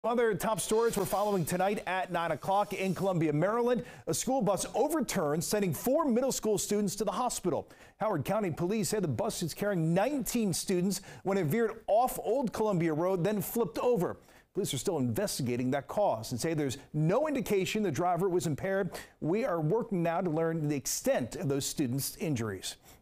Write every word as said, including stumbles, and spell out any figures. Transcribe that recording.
Other top stories we're following tonight at nine o'clock in Columbia, Maryland. A school bus overturned, sending four middle school students to the hospital. Howard County Police say the bus is carrying nineteen students when it veered off Old Columbia Road, then flipped over. Police are still investigating that cause and say there's no indication the driver was impaired. We are working now to learn the extent of those students' injuries.